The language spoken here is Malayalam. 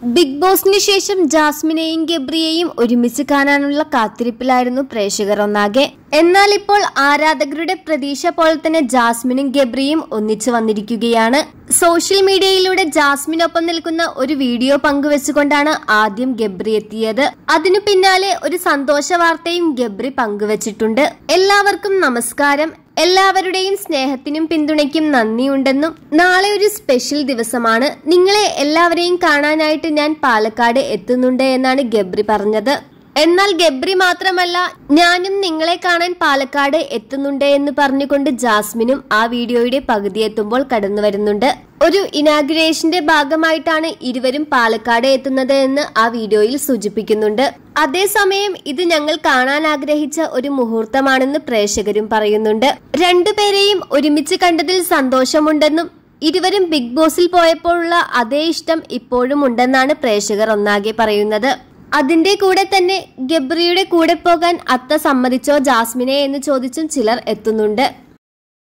ബിഗ് ബോസിന് ശേഷം ജാസ്മിനെയും ഗബ്രിയെയും ഒരുമിച്ച് കാണാനുള്ള കാത്തിരിപ്പിലായിരുന്നു പ്രേക്ഷകർ ഒന്നാകെ. എന്നാൽ ഇപ്പോൾ ആരാധകരുടെ പ്രതീക്ഷ പോലെ തന്നെ ജാസ്മിനും ഗബ്രിയും ഒന്നിച്ചു വന്നിരിക്കുകയാണ്. സോഷ്യൽ മീഡിയയിലൂടെ ജാസ്മിനൊപ്പം നിൽക്കുന്ന ഒരു വീഡിയോ പങ്കുവെച്ചുകൊണ്ടാണ് ആദ്യം ഗബ്രി എത്തിയത്. അതിനു പിന്നാലെ ഒരു സന്തോഷ വാർത്തയും ഗബ്രി പങ്കുവച്ചിട്ടുണ്ട്. എല്ലാവർക്കും നമസ്കാരം. എല്ലാവരുടെയും സ്നേഹത്തിനും പിന്തുണയ്ക്കും നന്ദിയുണ്ടെന്നും നാളെ ഒരു സ്പെഷ്യൽ ദിവസമാണ്. നിങ്ങളെ എല്ലാവരെയും കാണാനായിട്ട് ഞാൻ പാലക്കാട് എത്തുന്നുണ്ട് എന്നാണ് ഗബ്രി പറഞ്ഞത്. എന്നാൽ ഗബ്രി മാത്രമല്ല, ഞാനും നിങ്ങളെ കാണാൻ പാലക്കാട് എത്തുന്നുണ്ട് എന്ന് പറഞ്ഞുകൊണ്ട് ജാസ്മിനും ആ വീഡിയോയുടെ പകുതി എത്തുമ്പോൾ കടന്നു വരുന്നുണ്ട്. ഒരു ഇനാഗുറേഷന്റെ ഭാഗമായിട്ടാണ് ഇരുവരും പാലക്കാട് എത്തുന്നത് എന്ന് ആ വീഡിയോയിൽ സൂചിപ്പിക്കുന്നുണ്ട്. അതേസമയം ഇത് ഞങ്ങൾ കാണാൻ ആഗ്രഹിച്ച ഒരു മുഹൂർത്തമാണെന്ന് പ്രേക്ഷകരും പറയുന്നുണ്ട്. രണ്ടുപേരെയും ഒരുമിച്ച് കണ്ടതിൽ സന്തോഷമുണ്ടെന്നും ഇരുവരും ബിഗ് ബോസിൽ പോയപ്പോഴുള്ള അതേ ഇഷ്ടം ഇപ്പോഴും ഉണ്ടെന്നാണ് പ്രേക്ഷകർ ഒന്നാകെ പറയുന്നത്. അതിന്റെ കൂടെ തന്നെ ഗബ്രിയുടെ കൂടെ പോകാൻ അത്ത സമ്മതിച്ചോ ജാസ്മിനെ എന്ന് ചോദിച്ചും ചിലർ എത്തുന്നുണ്ട്.